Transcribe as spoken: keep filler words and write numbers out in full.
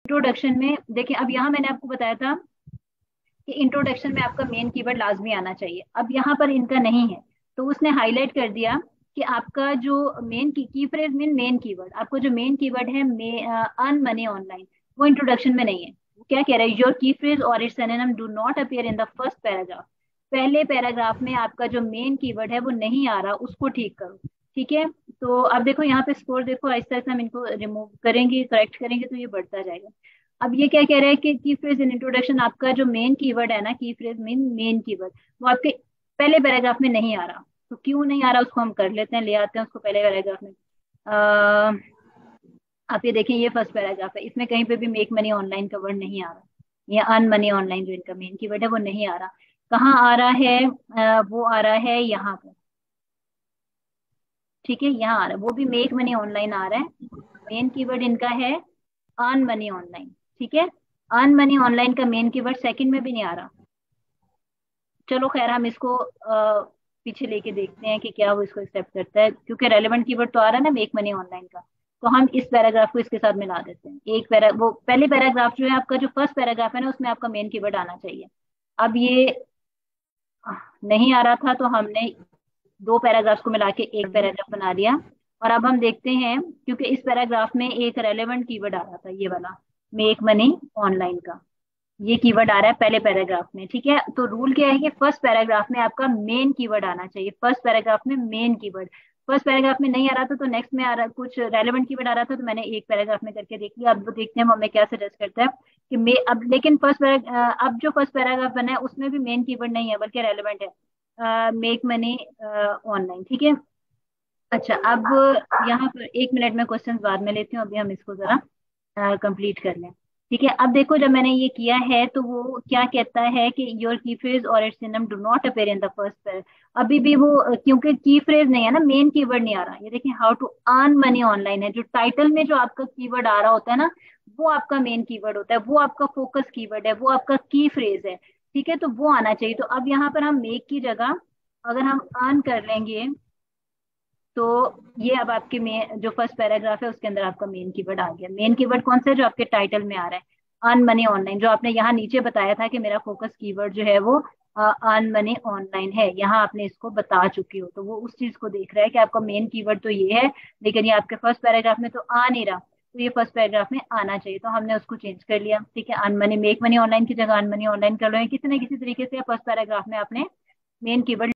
Introduction में देखिए, अब यहाँ मैंने आपको बताया था कि इंट्रोडक्शन में आपका मेन कीवर्ड लाजमी आना चाहिए। अब यहाँ पर इनका नहीं है, तो उसने हाईलाइट कर दिया कि आपका जो मेन की की फ्रेज मीन मेन कीवर्ड, आपको जो मेन कीवर्ड है अर्न मनी ऑनलाइन, वो इंट्रोडक्शन में नहीं है। वो क्या कह रहा है, योर की फ्रेज और its synonym do not appear in the first paragraph. पहले पैराग्राफ में आपका जो मेन कीवर्ड है वो नहीं आ रहा, उसको ठीक करो। ठीक है, तो अब देखो यहाँ पे स्कोर देखो, आहिस्ता आहिस्ता हम इनको रिमूव करेंगे, करेक्ट करेंगे तो ये बढ़ता जाएगा। अब ये क्या कह रहा है कि की फ्रेज इन इंट्रोडक्शन, आपका जो मेन कीवर्ड है ना, की फ्रेज मीन मेन कीवर्ड, वो आपके पहले पैराग्राफ में नहीं आ रहा। तो क्यों नहीं आ रहा उसको हम कर लेते हैं, ले आते हैं उसको पहले पैराग्राफ में। आ, आप ये देखें, ये फर्स्ट पैराग्राफ है, इसमें कहीं पे भी मेक मनी ऑनलाइन का वर्ड नहीं आ रहा। ये अर्न मनी ऑनलाइन जो इनका मेन कीवर्ड है वो नहीं आ रहा। कहाँ आ रहा है, अ, वो आ रहा है यहाँ पर। ठीक है, यहाँ आ रहा है, वो भी मेक मनी ऑनलाइन आ रहा है। मेन कीवर्ड इनका है अर्न मनी ऑनलाइन। ठीक है, अर्न मनी ऑनलाइन का मेन कीवर्ड सेकंड में भी नहीं आ रहा। चलो खैर, हम इसको अ, पीछे लेके देखते हैं कि क्या वो इसको एक्सेप्ट करता है, क्योंकि रेलेवेंट कीवर्ड तो आ रहा है ना मेक मनी ऑनलाइन का। तो हम इस पैराग्राफ को इसके साथ मिला देते हैं। एक पैरा वो पहले पैराग्राफ जो है आपका, जो फर्स्ट पैराग्राफ है ना, उसमें आपका मेन कीवर्ड आना चाहिए। अब ये नहीं आ रहा था, तो हमने दो पैराग्राफ्स को मिला के एक पैराग्राफ बना दिया। और अब हम देखते हैं, क्योंकि इस पैराग्राफ में एक रेलेवेंट कीवर्ड आ रहा था, ये वाला मेक मनी ऑनलाइन का, ये कीवर्ड आ रहा है पहले पैराग्राफ में। ठीक है, तो रूल क्या है कि फर्स्ट पैराग्राफ में आपका मेन कीवर्ड आना चाहिए। फर्स्ट पैराग्राफ में मेन कीवर्ड, फर्स्ट पैराग्राफ में नहीं आ रहा था तो नेक्स्ट में आ रहा, कुछ रेलेवेंट कीवर्ड आ रहा था, तो मैंने एक पैराग्राफ में करके देख लिया। अब वो देखते हैं वो हमें क्या सजेस्ट करता है कि मे अब लेकिन फर्स्ट पैराग्राफ, अब जो फर्स्ट पैराग्राफ बना है उसमें भी मेन कीवर्ड नहीं है बल्कि रेलेवेंट है, मेक मनी ऑनलाइन। ठीक है, अच्छा अब यहाँ पर एक मिनट में क्वेश्चंस बाद में लेती हूँ, अभी हम इसको जरा कंप्लीट कर लें। ठीक है, अब देखो जब मैंने ये किया है तो वो क्या कहता है कि योर की फ्रेज और its synonym do not appear in the first para. अभी भी वो अ, क्योंकि की फ्रेज नहीं है ना, मेन कीवर्ड नहीं आ रहा। ये देखिए, how to earn money online है, जो टाइटल में जो आपका कीवर्ड आ रहा होता है ना, वो आपका मेन कीवर्ड होता है, वो आपका फोकस कीवर्ड है, वो आपका की फ्रेज है। ठीक है, तो वो आना चाहिए। तो अब यहाँ पर हम मेक की जगह अगर हम अर्न कर लेंगे, तो ये अब आपके मेन जो फर्स्ट पैराग्राफ है उसके अंदर आपका मेन कीवर्ड आ गया। मेन कीवर्ड कौन सा है, जो आपके टाइटल में आ रहा है, अर्न मनी ऑनलाइन। जो आपने यहाँ नीचे बताया था कि मेरा फोकस कीवर्ड जो है वो अर्न मनी ऑनलाइन है, यहाँ आपने इसको बता चुकी हो, तो वो उस चीज को देख रहा है कि आपका मेन कीवर्ड तो ये है, लेकिन ये आपके फर्स्ट पैराग्राफ में तो आ नहीं रहा, तो ये फर्स्ट पैराग्राफ में आना चाहिए। तो हमने उसको चेंज कर लिया। ठीक है, earn money, make money online की जगह अर्न मनी ऑनलाइन कर लो, किसी न किसी तरीके से फर्स्ट पैराग्राफ में आपने मेन कीवर्ड